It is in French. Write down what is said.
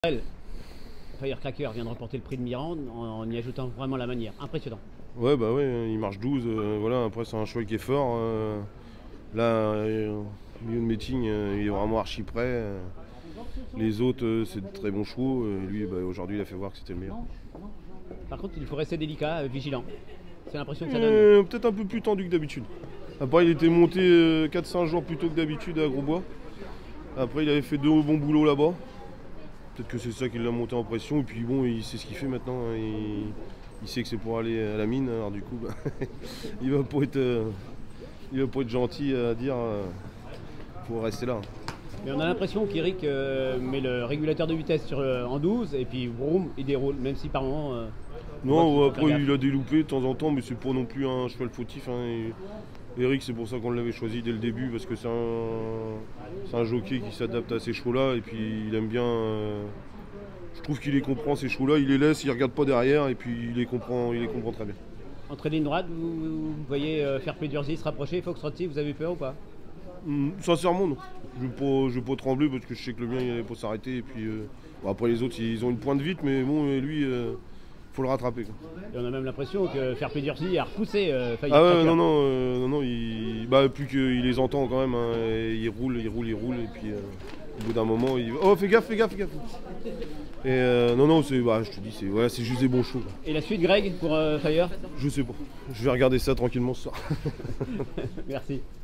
Firecracker vient de remporter le prix de Mirande en y ajoutant vraiment la manière. Impressionnant. Ouais, bah ouais, il marche 12. Voilà, après, c'est un cheval qui est fort. Là, au milieu de meeting, il est vraiment archi prêt. Les autres, c'est de très bons chevaux. Et lui, bah, aujourd'hui, il a fait voir que c'était le meilleur. Par contre, il faut rester délicat, vigilant. C'est l'impression que ça donne. Peut-être un peu plus tendu que d'habitude. Après, il était monté 4-5 jours plus tôt que d'habitude à Grosbois. Après, il avait fait 2 bons boulots là-bas. Peut-être que c'est ça qui l'a monté en pression. Et puis bon, il sait ce qu'il fait maintenant. Hein. Il sait que c'est pour aller à la mine. Alors du coup, bah, il va pas être gentil à dire faut rester là. Mais on a l'impression qu'Eric met le régulateur de vitesse en 12 et puis vroom, il déroule, même si par moment. Non, après il a des loupés de temps en temps, mais c'est pas non plus un cheval fautif. Hein. Eric, c'est pour ça qu'on l'avait choisi dès le début, parce que c'est un jockey qui s'adapte à ces chevaux-là, et puis il aime bien. Je trouve qu'il les comprend, ces chevaux-là, il les laisse, il regarde pas derrière, et puis il les comprend très bien. Entre ligne droite, vous voyez Fairplay d'Urzy se rapprocher, Fox Rossi, vous avez peur ou pas? Sincèrement, non. Je vais pas trembler, parce que je sais que le mien, il n'allait pas s'arrêter, et puis bon, après les autres, ils ont une pointe vite, mais bon, lui. Faut le rattraper. Quoi. Et on a même l'impression que Fairplay d'Urzy a repoussé Ah ouais, non, plus qu'il les entend quand même, hein, il roule, et puis au bout d'un moment, il... Oh, fais gaffe. Et non, je te dis, c'est juste des bons chevaux. Quoi. Et la suite, Greg, pour Fire? Je sais pas, je vais regarder ça tranquillement ce soir. Merci.